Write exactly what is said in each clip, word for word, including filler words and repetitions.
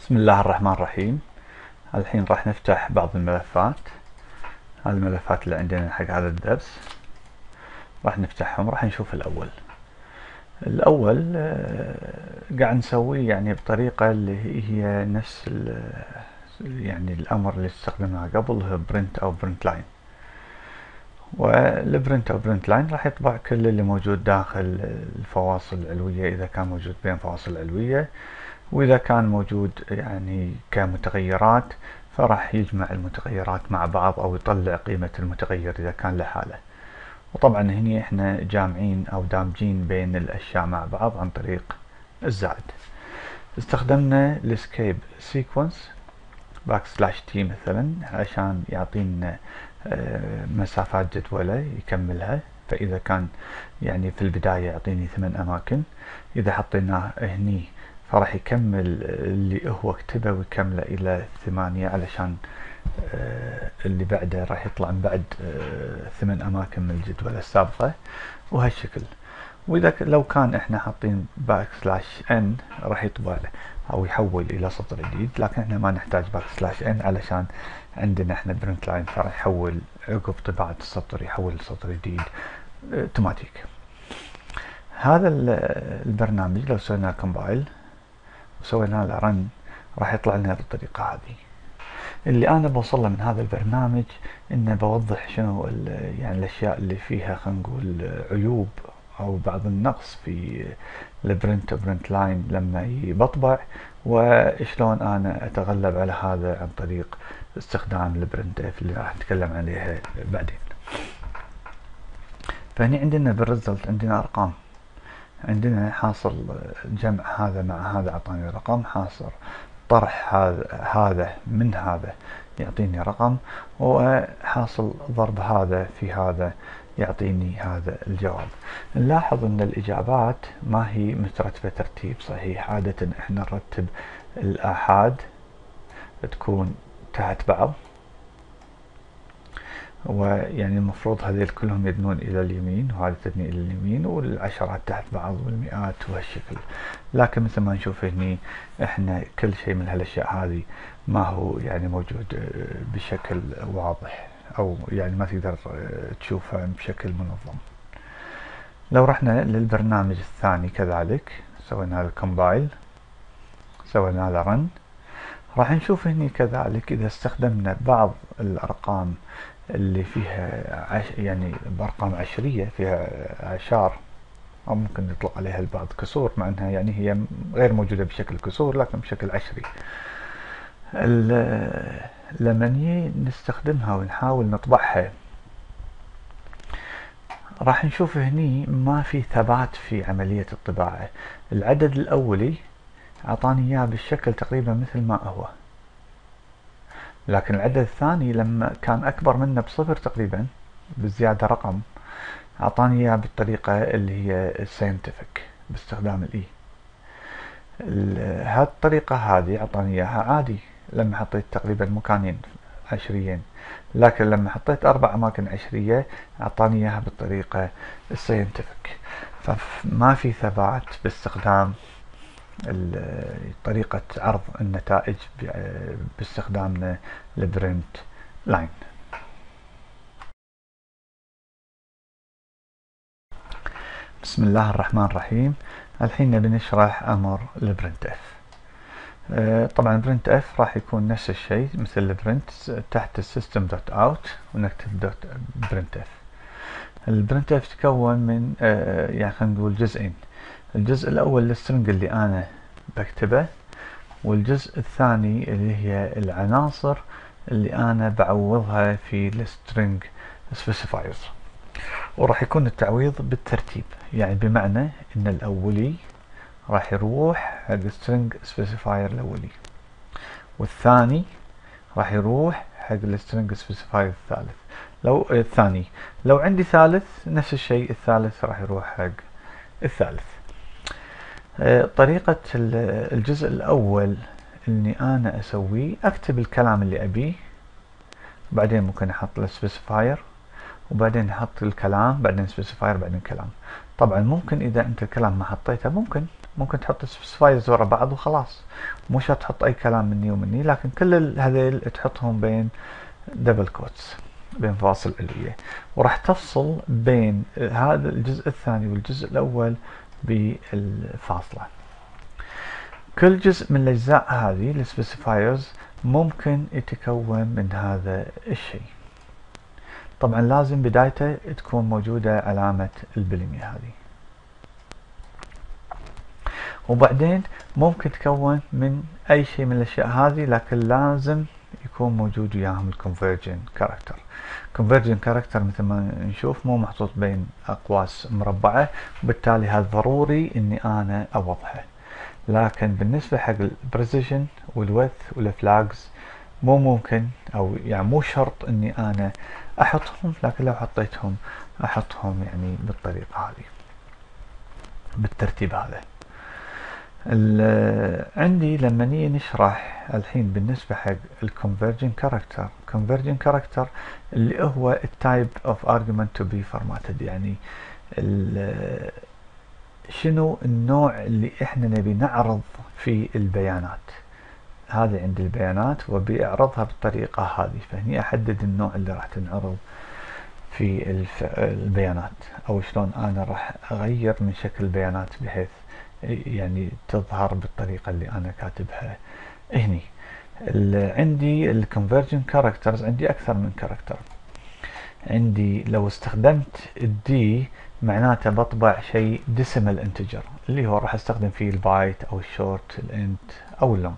بسم الله الرحمن الرحيم. الحين راح نفتح بعض الملفات. هذه الملفات اللي عندنا حق هذا الدرس راح نفتحهم. راح نشوف الأول الأول قاعد نسويه يعني بطريقة اللي هي نفس يعني الأمر اللي استخدمناه قبل، هو برنت أو برنت لاين. والبرنت أو برنت لاين راح يطبع كل اللي موجود داخل الفواصل العلوية إذا كان موجود بين فواصل علوية، وإذا كان موجود يعني كمتغيرات فراح يجمع المتغيرات مع بعض أو يطلع قيمة المتغير إذا كان لحاله. وطبعا هنا احنا جامعين أو دامجين بين الأشياء مع بعض عن طريق الزائد. استخدمنا الاسكيب سيكونس باك سلاش تي مثلا عشان يعطينا مسافات جدولة يكملها. فإذا كان يعني في البداية يعطيني ثمان أماكن، إذا حطيناه هني فراح يكمل اللي هو كتبه ويكمله إلى ثمانية، علشان اللي بعده راح يطلع من بعد ثمان أماكن من الجدولة السابقة وهالشكل. وإذا لو كان إحنا حاطين باك سلاش ان راح يطبع أو يحول إلى سطر جديد، لكن إحنا ما نحتاج باك سلاش ان علشان عندنا إحنا برنت لاين، فراح يحول عقب طباعة السطر يحول لسطر جديد اوتوماتيك. هذا البرنامج لو سوينا كومبايل وسوينا له رن راح يطلع لنا بالطريقة هذه. اللي أنا بوصله من هذا البرنامج إنه بوضح شنو يعني الأشياء اللي فيها خلينا نقول عيوب أو بعض النقص في البرنت برنت لاين لما بطبع، وشلون أنا أتغلب على هذا عن طريق استخدام البرنت اف اللي راح نتكلم عليها بعدين. فهني عندنا بالريزلت عندنا أرقام، عندنا حاصل جمع هذا مع هذا أعطاني رقم، حاصل طرح هذا هذا من هذا يعطيني رقم، وحاصل ضرب هذا في هذا يعطيني هذا الجواب. نلاحظ ان الإجابات ما هي مترتبة ترتيب صحيح. عادة احنا نرتب الآحاد تكون تحت بعض، ويعني المفروض هذيل كلهم يدنون إلى اليمين وهذا تدني إلى اليمين، والعشرات تحت بعض والمئات وهالشكل. لكن مثل ما نشوف هني احنا كل شيء من هالأشياء هذه ما هو يعني موجود بشكل واضح، أو يعني ما تقدر تشوفها بشكل منظم. لو رحنا للبرنامج الثاني كذلك سوينا له كومبايل سوينا له رن، راح نشوف هني كذلك إذا استخدمنا بعض الأرقام اللي فيها عش يعني بأرقام عشرية فيها عشار، أو ممكن يطلق عليها البعض كسور، مع أنها يعني هي غير موجودة بشكل كسور لكن بشكل عشري. لما نستخدمها ونحاول نطبعها راح نشوف هني ما في ثبات في عملية الطباعة. العدد الأولي أعطاني إياه بالشكل تقريبا مثل ما هو، لكن العدد الثاني لما كان أكبر منه بصفر تقريبا بالزيادة رقم أعطاني إياه بالطريقة اللي هي الساينتفك باستخدام الإي. هذه الطريقة هذه أعطاني إياها عادي لما حطيت تقريبا مكانين عشريين، لكن لما حطيت أربع أماكن عشرية أعطاني إياها بالطريقة الساينتفك. فما في ثبات باستخدام طريقة عرض النتائج باستخدامنا البرنت لاين. بسم الله الرحمن الرحيم. الحين نبي نشرح أمر البرنت اف. طبعا برنت اف راح يكون نفس الشيء مثل البرنت تحت السيستم دوت اوت ونكتب دوت برنت اف. البرنت اف تكون من يعني خلينا نقول جزئين. الجزء الأول السترنج اللي أنا بكتبه، والجزء الثاني اللي هي العناصر اللي أنا بعوضها في السترنج سبيسيفايرز. وراح يكون التعويض بالترتيب، يعني بمعنى إن الأولي راح يروح حق السترنج سبيسيفاير الأولي، والثاني راح يروح حق السترنج سبيسيفاير الثالث. لو الثاني لو عندي ثالث نفس الشيء، الثالث راح يروح حق الثالث. طريقة الجزء الأول إني أنا أسويه أكتب الكلام اللي أبيه، بعدين ممكن أحط له سبيسيفاير، وبعدين أحط الكلام، بعدين سبيسيفاير، بعدين كلام. طبعا ممكن إذا أنت الكلام ما حطيته ممكن ممكن تحط سبيسيفايرز ورا بعض وخلاص، مو شرط تحط اي كلام مني ومني، لكن كل هذيل تحطهم بين دبل كوتس، بين فواصل علوية، وراح تفصل بين هذا الجزء الثاني والجزء الأول بالفاصلة. كل جزء من الأجزاء هذه السبيسيفايرز ممكن يتكون من هذا الشيء. طبعا لازم بدايته تكون موجودة علامة البلمية هذه، وبعدين ممكن تكون من أي شيء من الأشياء هذه، لكن لازم يكون موجود وياهم الكونفرجن كاركتر. كونفرجن كاركتر مثل ما نشوف مو محطوط بين أقواس مربعة، وبالتالي هذا ضروري إني أنا أوضحه. لكن بالنسبة حق البريسيجن والويث والفلاجز مو ممكن، أو يعني مو شرط إني أنا أحطهم، لكن لو حطيتهم أحطهم يعني بالطريقة هذه، بالترتيب هذا. عندي لما نيجي نشرح الحين بالنسبة حق الكونفرجن كاركتر، كونفرجن كاركتر اللي هو التايب اوف argument to be formatted، يعني شنو النوع اللي احنا نبي نعرض في البيانات. هذه عند البيانات وبيعرضها بالطريقة هذه، فهني احدد النوع اللي راح تنعرض في البيانات، او شلون انا راح اغير من شكل البيانات بحيث يعني تظهر بالطريقة اللي أنا كاتبها هني. عندي الكونفرجن كاركترز عندي أكثر من كاركتر. عندي لو استخدمت الدي معناته بطبع شيء ديسيمال انتجر، اللي هو راح استخدم فيه البايت أو الشورت الانت أو اللونج.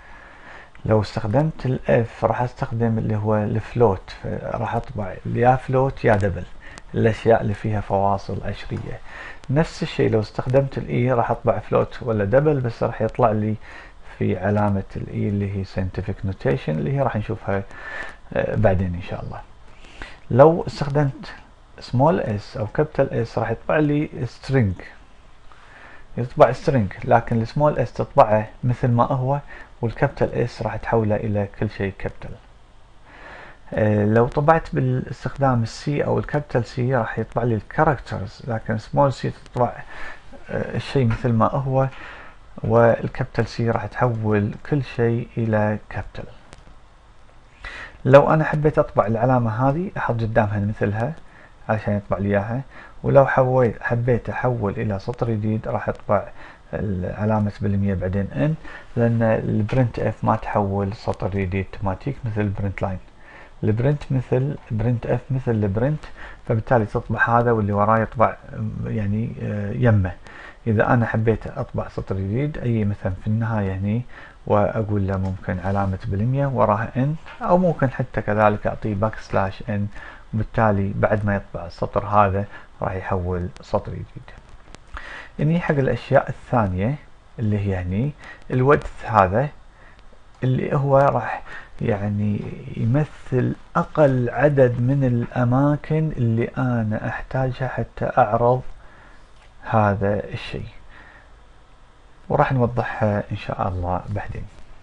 لو استخدمت الاف راح استخدم اللي هو الفلوت، راح اطبع يا فلوت يا دبل، الاشياء اللي فيها فواصل عشرية. نفس الشيء لو استخدمت الاي راح اطبع فلوت ولا دبل، بس راح يطلع لي في علامة الاي اللي هي scientific notation اللي هي راح نشوفها بعدين ان شاء الله. لو استخدمت small s او capital S راح يطبع لي string، يطبع string، لكن السمول اس تطبعه مثل ما هو، والكابيتال اس راح تحوله الى كل شيء كابيتال. أه لو طبعت باستخدام السي او الكابيتال سي راح يطبع لي الكاركترز، لكن سمول سي تطبع أه الشيء مثل ما هو، والكابيتال سي راح تحول كل شيء الى كابيتال. لو انا حبيت اطبع العلامة هذه احط قدامها مثلها علشان يطبع لي اياها، ولو حويت حبيت احول الى سطر جديد راح اطبع علامة بالمية بعدين ان، لان البرنت اف ما تحول سطر جديد اوتوماتيك مثل البرنت لاين. البرنت مثل برنت اف مثل البرنت، فبالتالي تطبع هذا واللي وراه يطبع يعني يمه. اذا انا حبيت اطبع سطر جديد اي مثلا في النهاية هني واقول له ممكن علامة بالمية وراها ان، او ممكن حتى كذلك اعطيه باك سلاش ان، وبالتالي بعد ما يطبع السطر هذا راح يحول سطر جديد. يعني حق الاشياء الثانية اللي هي يعني الودث هذا اللي هو راح يعني يمثل اقل عدد من الاماكن اللي انا احتاجها حتى اعرض هذا الشيء، وراح نوضحها ان شاء الله بعدين.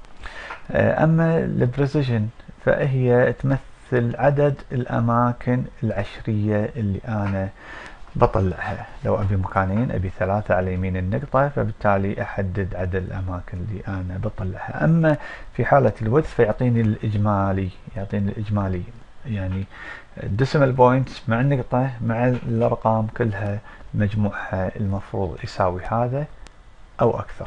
اما البريسيجن فهي تمثل عدد الاماكن العشرية اللي انا بطلعها. لو ابي مكانين ابي ثلاثة على يمين النقطة، فبالتالي احدد عدد الاماكن اللي انا بطلعها. اما في حالة الودث فيعطيني الاجمالي، يعطيني الاجمالي يعني الديسيمال بوينتس مع النقطة مع الارقام كلها مجموعها المفروض يساوي هذا او اكثر،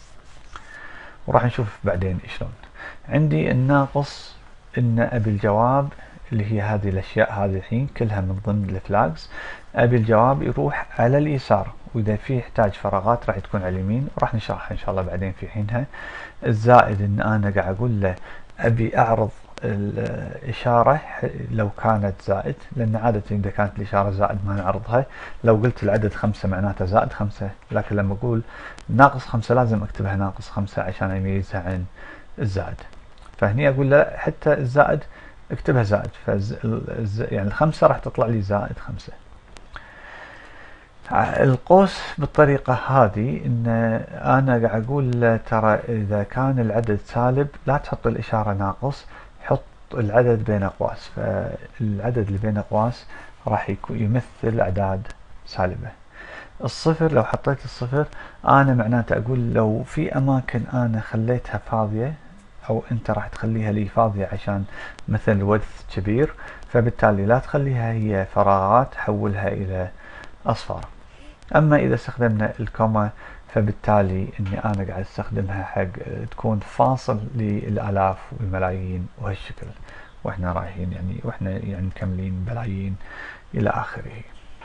وراح نشوف بعدين شلون. عندي الناقص ان ابي الجواب اللي هي هذه الاشياء هذه الحين كلها من ضمن الفلاجز، ابي الجواب يروح على اليسار، واذا في يحتاج فراغات راح تكون على اليمين، وراح نشرحها ان شاء الله بعدين في حينها. الزائد ان انا قاعد اقول له ابي اعرض الاشاره لو كانت زائد، لان عاده اذا كانت الاشاره زائد ما نعرضها. لو قلت العدد خمسة معناته زائد خمسة، لكن لما اقول ناقص خمسة لازم اكتبها ناقص خمسة عشان اميزها عن الزائد. فهني اقول له حتى الزائد اكتبها زائد، فز يعني الخمسة راح تطلع لي زائد خمسة. القوس بالطريقة هذه ان انا قاعد اقول ترى اذا كان العدد سالب لا تحط الاشارة ناقص، حط العدد بين اقواس، فالعدد اللي بين اقواس راح يمثل اعداد سالبة. الصفر لو حطيت الصفر انا معناته اقول لو في اماكن انا خليتها فاضية او انت راح تخليها لي فاضية عشان مثل ورث كبير، فبالتالي لا تخليها هي فراغات، حولها الى اصفار. اما اذا استخدمنا الكوما فبالتالي اني انا قاعد استخدمها حق تكون فاصل للالاف والملايين وهالشكل، واحنا رايحين يعني واحنا يعني مكملين بلايين الى اخره.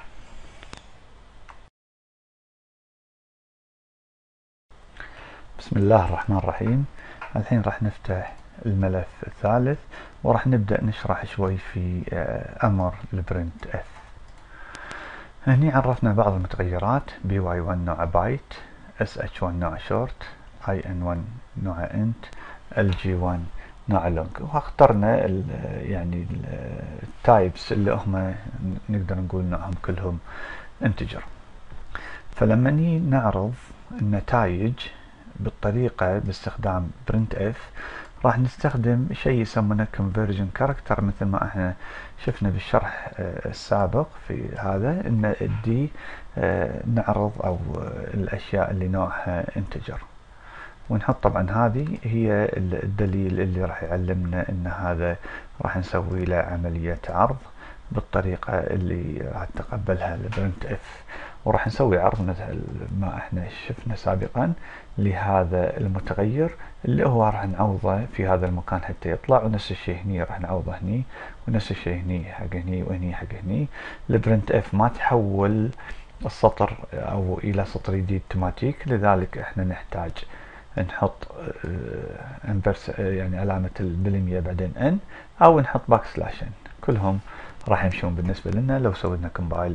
بسم الله الرحمن الرحيم. الحين راح نفتح الملف الثالث وراح نبدأ نشرح شوي في امر البرنت اف. هني عرفنا بعض المتغيرات، بي واي واحد نوعه بايت، اس اتش واحد نوعه شورت، اي ان واحد نوعه انت، ال جي واحد نوعه لونج، واخترنا ال يعني التايبس اللي هم نقدر نقول نوعهم كلهم انتجر. فلما نيجي نعرض النتائج بالطريقة باستخدام printf راح نستخدم شيء يسمونه conversion character، مثل ما احنا شفنا بالشرح السابق في هذا ان الدي نعرض او الاشياء اللي نوعها انتجر، ونحط طبعا هذه هي الدليل اللي راح يعلمنا ان هذا راح نسوي له عملية عرض بالطريقة اللي راح تقبلها البرنت اف، وراح نسوي عرض مثل ما احنا شفنا سابقا لهذا المتغير اللي هو راح نعوضه في هذا المكان حتى يطلع، ونفس الشيء هني راح نعوضه هني، ونفس الشيء هني حق هني وهني حق هني. البرنت اف ما تحول السطر او الى سطر جديد اوتوماتيك، لذلك احنا نحتاج نحط انفرس يعني علامة بالمية بعدين ان، او نحط باك سلاش ان، كلهم راح يمشون بالنسبة لنا. لو سوينا كومبايل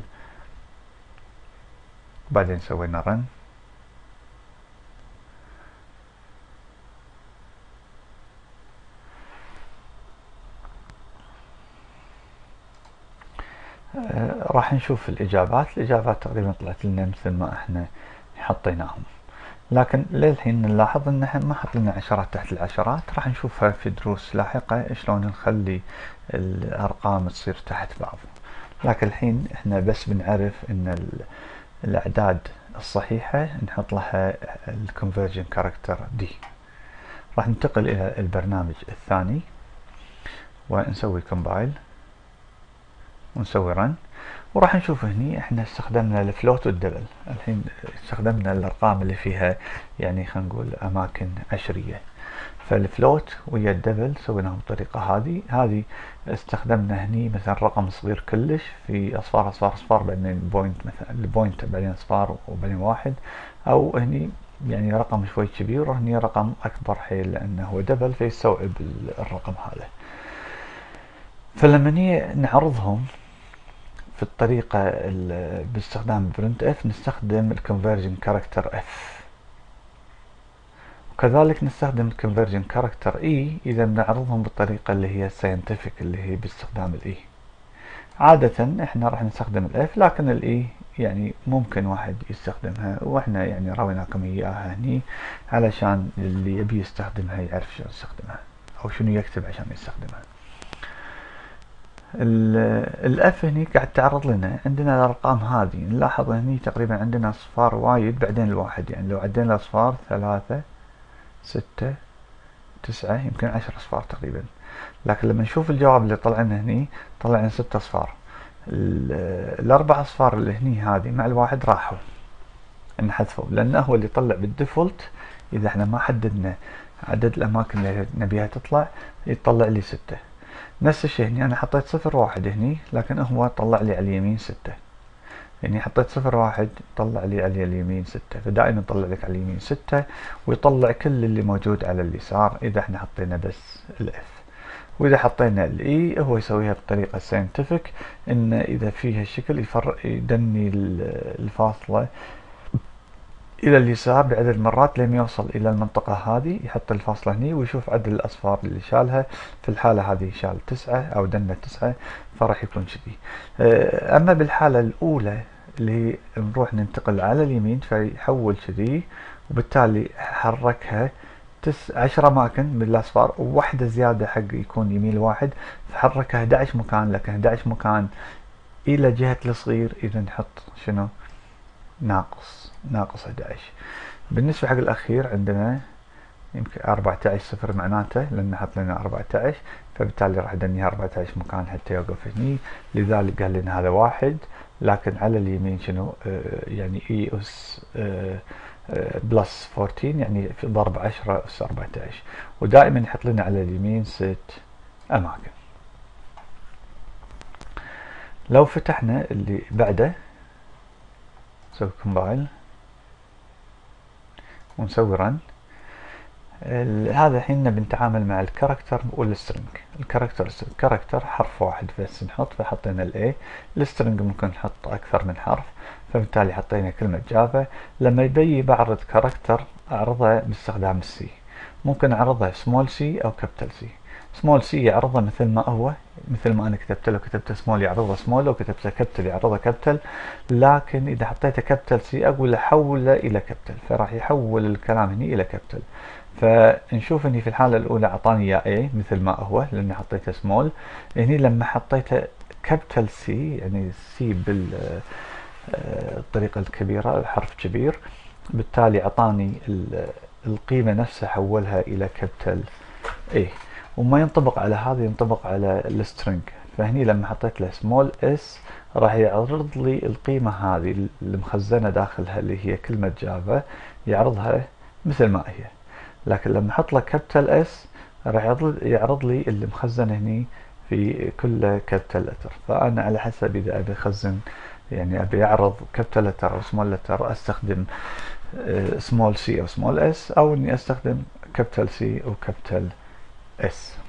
بعدين سوينا رن آه راح نشوف الإجابات. الإجابات تقريبا طلعت لنا مثل ما احنا حطيناهم، لكن للحين نلاحظ ان احنا ما حط لنا عشرات تحت العشرات، راح نشوفها في دروس لاحقة شلون نخلي الأرقام تصير تحت بعض. لكن الحين احنا بس بنعرف ان الأعداد الصحيحة نحط لها الكونفرجن كاركتر دي. راح ننتقل إلى البرنامج الثاني ونسوي كومبايل ونسوي رن، وراح نشوف هني احنا استخدمنا الفلوت والدبل. الحين استخدمنا الأرقام اللي فيها يعني خلينا نقول أماكن عشرية، فالفلوت ويا الدبل سويناهم بالطريقة هذه. هذه استخدمنا هني مثلا رقم صغير كلش في اصفار اصفار اصفار، بعدين بوينت مثلا البوينت بعدين اصفار وبعدين واحد، او هني يعني رقم شوي كبير وهني رقم اكبر حيل لانه هو دبل فيستوعب الرقم هذا. فلما نيجي نعرضهم في الطريقة باستخدام برنت اف نستخدم الكونفرجن كاركتر اف، وكذلك نستخدم الكونفرجن كاركتر اي اذا بنعرضهم بالطريقة اللي هي ساينتفك اللي هي باستخدام الاي. عادة احنا راح نستخدم الاف، لكن الاي يعني ممكن واحد يستخدمها، واحنا يعني راويناكم اياها هني علشان اللي يبي يستخدمها يعرف شلون يستخدمها او شنو يكتب عشان يستخدمها. الاف هني قاعد تعرض لنا عندنا الارقام هذه، نلاحظ هني تقريبا عندنا اصفار وايد بعدين الواحد، يعني لو عدينا الاصفار ثلاثة ستة تسعة يمكن عشر اصفار تقريبا، لكن لما نشوف الجواب اللي طلع لنا هني طلع لنا ست اصفار. الاربع اصفار اللي هني هذه مع الواحد راحوا نحذفوا، لانه هو اللي طلع بالديفولت اذا احنا ما حددنا عدد الاماكن اللي نبيها تطلع يطلع لي ستة. نفس الشيء هني انا حطيت صفر واحد هني، لكن هو طلع لي على اليمين ستة، يعني حطيت صفر واحد طلع لي على اليمين ستة، فدائما يطلع لك على اليمين ستة ويطلع كل اللي موجود على اليسار اذا احنا حطينا بس الاف. واذا حطينا الاي هو يسويها بطريقة ساينتفك، ان اذا فيها الشكل يفرق يدني الفاصلة الى اليسار بعدد مرات لين يوصل الى المنطقة هذه، يحط الفاصلة هني ويشوف عدد الاصفار اللي شالها. في الحالة هذه شال تسعة او دنا تسعة، فراح يكون كذي. اما بالحالة الاولى اللي نروح ننتقل على اليمين فيحول كذي، وبالتالي حركها تس عشر اماكن من الاصفار وواحدة زيادة حق يكون يمين واحد، فحركها احد عشر مكان، لكن احد عشر مكان الى جهة الصغير. اذا نحط شنو ناقص ناقص أحد عشر. بالنسبة حق الأخير عندنا يمكن أربعة عشر صفر معناته لأن حط لنا أربعة عشر، فبالتالي راح ندنيها أربعة عشر مكان حتى يوقف هني، لذلك قال لنا هذا واحد. لكن على اليمين شنو آه يعني اي اس آه آه بلس أربعة عشر يعني في ضرب عشرة اس أربعة عشر، ودائما يحط لنا على اليمين ست أماكن. لو فتحنا اللي بعده نسوي كومبايل ونسوي رن، هذا الحين بنتعامل مع الكاركتر والسترنج. الكاركتر الكاركتر حرف واحد بس نحط، فحطينا الاي. السترنج ممكن نحط اكثر من حرف، فبالتالي حطينا كلمة جافا. لما يبي بعرض كاركتر اعرضه باستخدام السي، ممكن اعرضه سمول سي او كابيتال سي. سمول سي يعرضه مثل ما هو، مثل ما انا كتبت له، كتبت سمول يعرضه سمول، لو كتبت كابيتال يعرضه كابيتال. لكن اذا حطيته كابيتال سي اقول له حوله الى كابيتال، فراح يحول الكلام هني الى كابيتال. فنشوف اني في الحالة الاولى اعطاني يا اي مثل ما هو لاني حطيته سمول. هني لما حطيته كابيتال سي يعني سي بالطريقة الكبيرة، الحرف كبير، بالتالي اعطاني القيمة نفسها حولها الى كابيتال اي. وما ينطبق على هذا، ينطبق على السترنج. فهني لما حطيت له سمول اس راح يعرض لي القيمة هذه المخزنة داخلها اللي هي كلمة جافا، يعرضها مثل ما هي. لكن لما احط له كابيتال اس راح يعرض لي اللي مخزن هني في كل كابيتال لتر. فانا على حسب اذا ابي اخزن يعني ابي اعرض كابيتال لتر او سمول لتر استخدم سمول سي او سمول اس، او اني استخدم كابيتال سي او كابيتال اس.